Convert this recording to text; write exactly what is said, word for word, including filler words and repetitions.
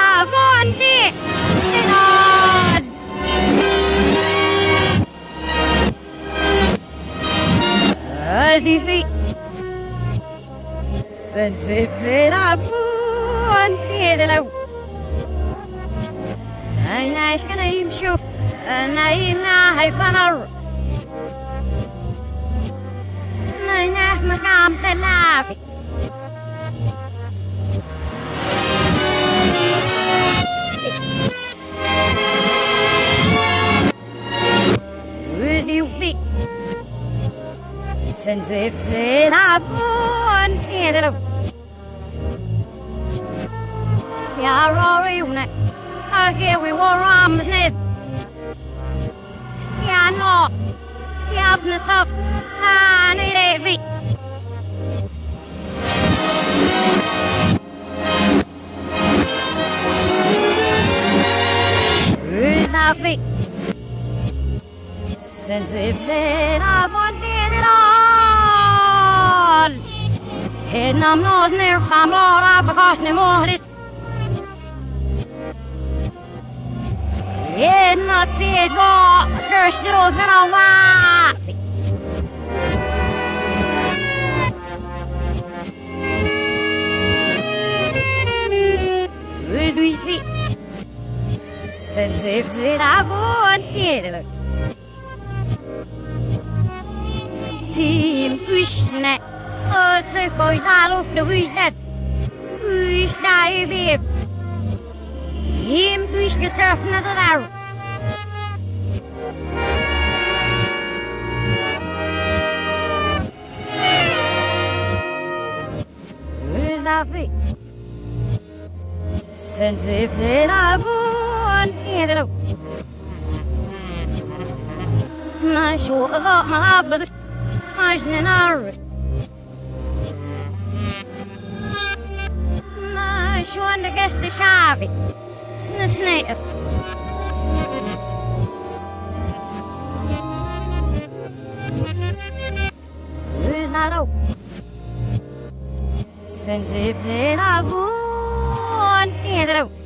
la monte non as di fi senza la monte de la أنا إيش كنا يمشوا أنا هنا هيفنر أنا مقام تلافي ودي وفي سنزيب زين عبون يدلو يا روري ونك here we were on the net. Yeah, no. Yeah, I'm the soft. I need every. Nothing. Since it's it, I wanted it all. Heading up nose near from Lord, I forgot no more. Jedna sjedlo, skršćilo zanovaci. Udui fi, sen zipzira bon hedele. Him ushne, ötse koydal upp de hujnet. Ushna i bib. Him ushke surfna det där. Since it's in our born, you know. My sure about my love, but I'm in our. My sure to guess the shabby. It's native. Who's not out? Since it's in our born, you know.